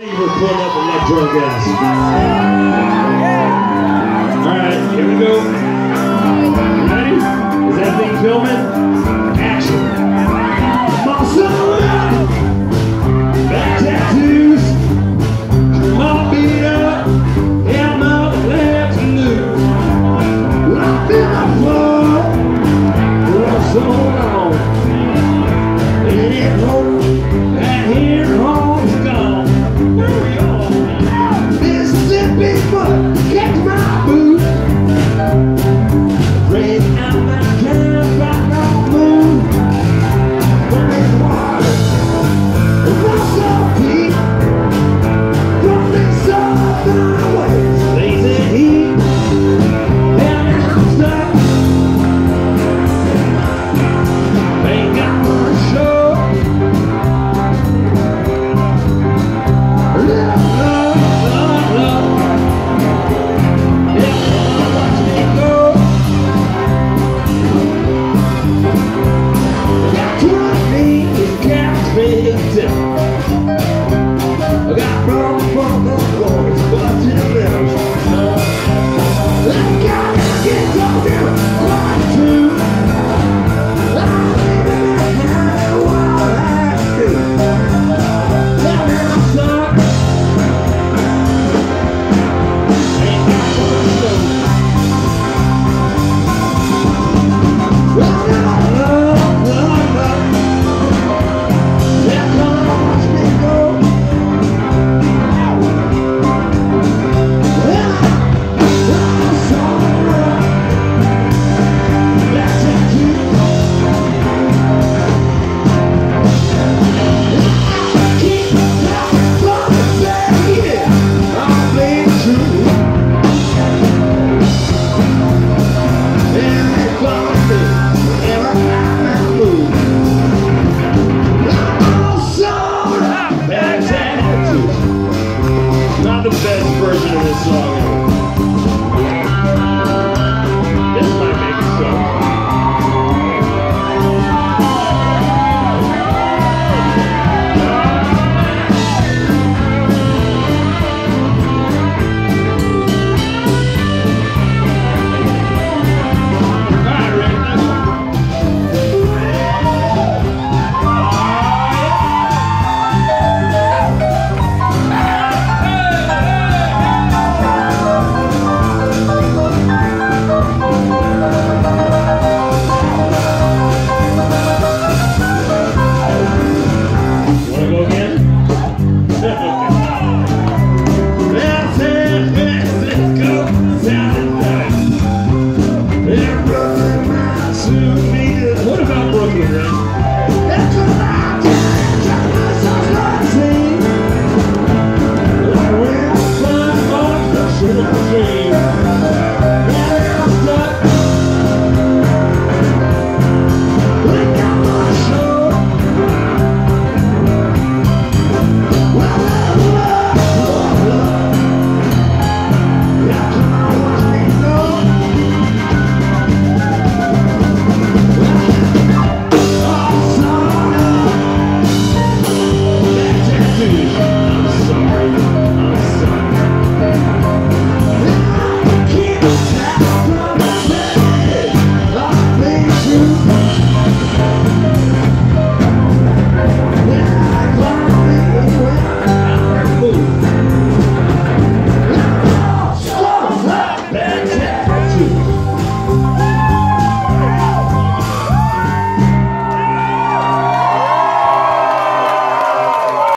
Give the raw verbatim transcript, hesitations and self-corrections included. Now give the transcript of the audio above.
You were pulling up electro gas. Alright, here we go. Ready? Is that thing filming? Action. Muscle up. Back tattoos. All beat up. And my legs loose. I've been a floor for so long. And it hopes that here home's gone. Mississippi foot, catch my boot. Rain out my camp, got no moon. Running water, run so deep. Running southern ways, lazy heat. And I'm stuck. Ain't got much show. I got problems from the boys, but you know, I gotta get down there, one, two. I'm living that high wild ass dude. Now I'm stuck. Ain't got much show. Well, now love, love, love. Not the best version of this song.